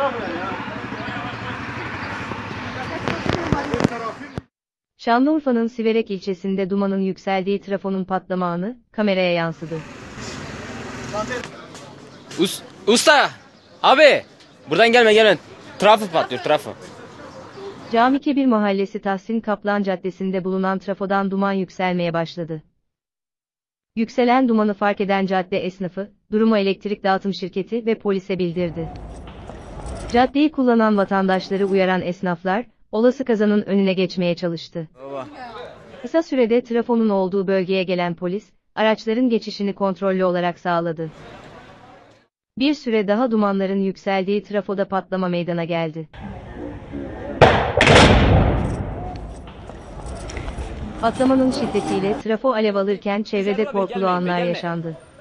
Şanlıurfa'nın Siverek ilçesinde dumanın yükseldiği trafonun patlama anı kameraya yansıdı. Usta! Abi! Buradan gelme. Trafo patlıyor, trafo. Camikebir Mahallesi Tahsin Kaplan Caddesi'nde bulunan trafodan duman yükselmeye başladı. Yükselen dumanı fark eden cadde esnafı, durumu elektrik dağıtım şirketi ve polise bildirdi. Caddeyi kullanan vatandaşları uyaran esnaflar, olası kazanın önüne geçmeye çalıştı. Kısa sürede trafonun olduğu bölgeye gelen polis, araçların geçişini kontrollü olarak sağladı. Bir süre daha dumanların yükseldiği trafoda patlama meydana geldi. Patlamanın şiddetiyle trafo alev alırken çevrede korkulu anlar yaşandı.